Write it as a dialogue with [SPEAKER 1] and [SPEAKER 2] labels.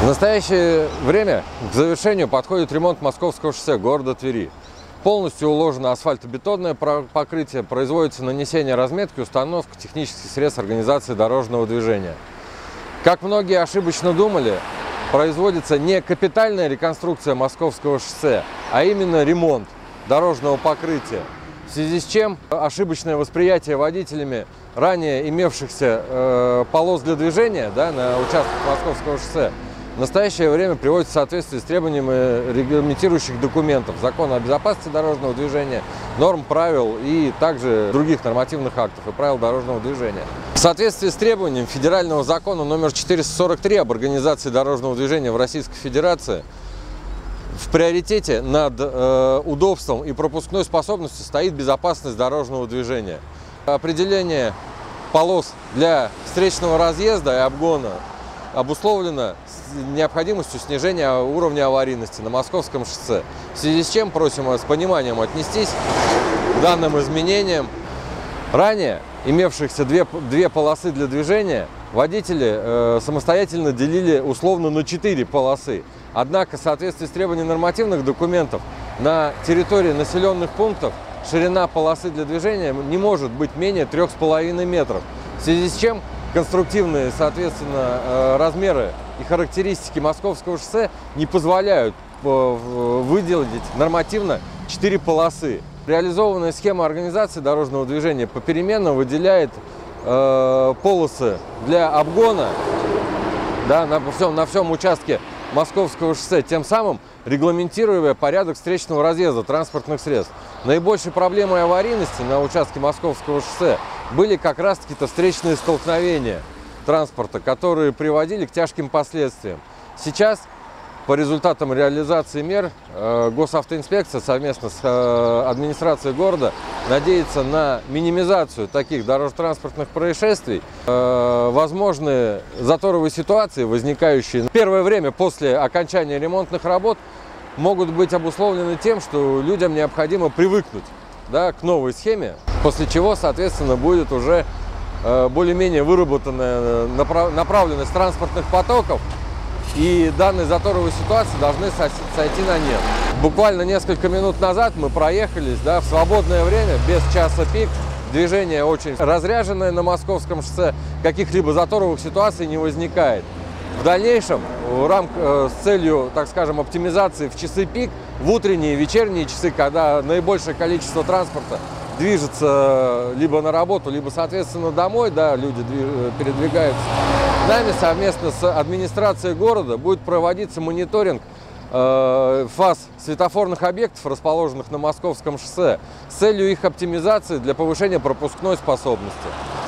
[SPEAKER 1] В настоящее время к завершению подходит ремонт Московского шоссе города Твери. Полностью уложено асфальтобетонное покрытие, производится нанесение разметки, установка технических средств организации дорожного движения. Как многие ошибочно думали, производится не капитальная реконструкция Московского шоссе, а именно ремонт дорожного покрытия. В связи с чем ошибочное восприятие водителями ранее имевшихся полос для движения на участках Московского шоссе в настоящее время приводится в соответствии с требованиями регламентирующих документов, Закона о безопасности дорожного движения, норм, правил и также других нормативных актов и правил дорожного движения. В соответствии с требованием федерального закона номер 443 об организации дорожного движения в Российской Федерации, в приоритете над удобством и пропускной способностью стоит безопасность дорожного движения. Определение полос для встречного разъезда и обгона обусловлено необходимостью снижения уровня аварийности на Московском шоссе. В связи с чем просим вас с пониманием отнестись к данным изменениям. Ранее имевшихся две полосы для движения водители самостоятельно делили условно на 4 полосы. Однако, в соответствии с требованием нормативных документов, на территории населенных пунктов ширина полосы для движения не может быть менее 3,5 метров. В связи с чем конструктивные, соответственно, размеры и характеристики Московского шоссе не позволяют выделить нормативно 4 полосы. Реализованная схема организации дорожного движения попеременно выделяет полосы для обгона на всем участке Московского шоссе, тем самым регламентируя порядок встречного разъезда транспортных средств. Наибольшей проблемой аварийности на участке Московского шоссе были как раз-таки встречные столкновения транспорта, которые приводили к тяжким последствиям. Сейчас, по результатам реализации мер, госавтоинспекция совместно с администрацией города надеется на минимизацию таких дорожно-транспортных происшествий. Возможные заторовые ситуации, возникающие в первое время после окончания ремонтных работ, могут быть обусловлены тем, что людям необходимо привыкнуть к новой схеме, после чего, соответственно, будет уже более-менее выработанная направленность транспортных потоков, и данные заторовые ситуации должны сойти на нет. Буквально несколько минут назад мы проехались в свободное время, без часа пик. Движение очень разряженное на Московском шоссе, каких-либо заторовых ситуаций не возникает. В дальнейшем, с целью, так скажем, оптимизации в часы пик, в утренние и вечерние часы, когда наибольшее количество транспорта движется либо на работу, либо, соответственно, домой, люди передвигаются, нами совместно с администрацией города будет проводиться мониторинг фаз светофорных объектов, расположенных на Московском шоссе, с целью их оптимизации для повышения пропускной способности.